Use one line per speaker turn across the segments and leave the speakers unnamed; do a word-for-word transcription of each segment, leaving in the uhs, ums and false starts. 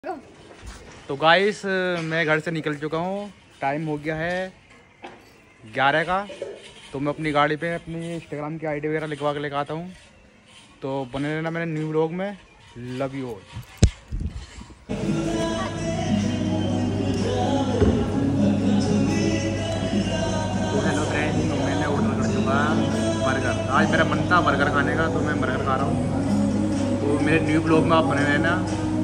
तो गाइस मैं घर से निकल चुका हूँ। टाइम हो गया है ग्यारह का। तो मैं अपनी गाड़ी पे अपनी इंस्टाग्राम की आईडी वगैरह लिखवा के लेकर आता हूँ। तो बने रहना मेरे न्यू व्लॉग में। Love you all. तो हेलो फ्रेंड, तो मैंने ऑर्डर कर चुका बर्गर। आज मेरा मन था बर्गर खाने का, तो मैं बर्गर खा रहा हूँ। तो मेरे न्यू व्लॉग में आप बने रहना।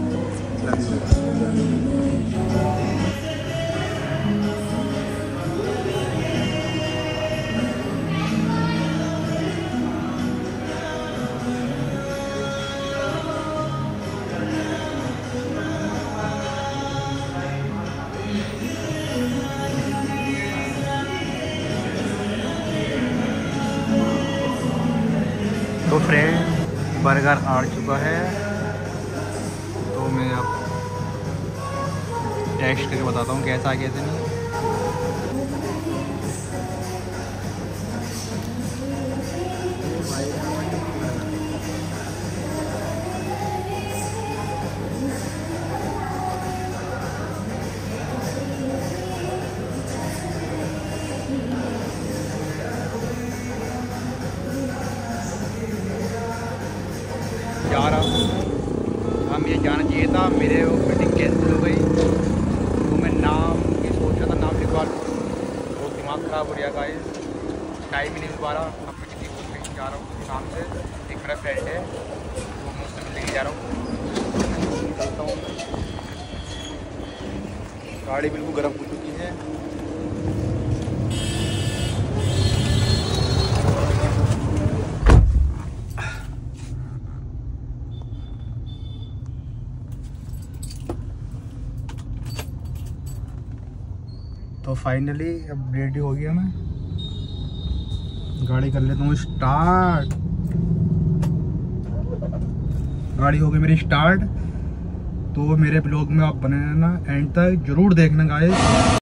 तो फ्रेंड बर्गर आ चुका है, तो मैं अब टेस्ट करके बताता हूँ कैसा आ गया था। नहीं जा रहा हूँ, हम ये जाना चाहिए था, मेरे वो मीटिंग कैंसिल हो गई। तो मैं नाम की सोच रहा था, नाम लिखवा लूँ, तो दिमाग ख़राब हो गया गाइस। टाइम ही नहीं मिल पा रहा। अब मैं किसी को कहीं जा रहा हूँ शाम से। एक मेरा फ्रेंड है, तो मैं उससे मिलने जा रहा हूँ। चलता हूँ। गाड़ी बिल्कुल गर्म हो चुकी है। तो फाइनली अब रेडी हो गया मैं। गाड़ी कर लेता हूँ स्टार्ट। गाड़ी हो गई मेरी स्टार्ट। तो मेरे ब्लॉग में आप बने रहना, एंड तक जरूर देखना गाइस।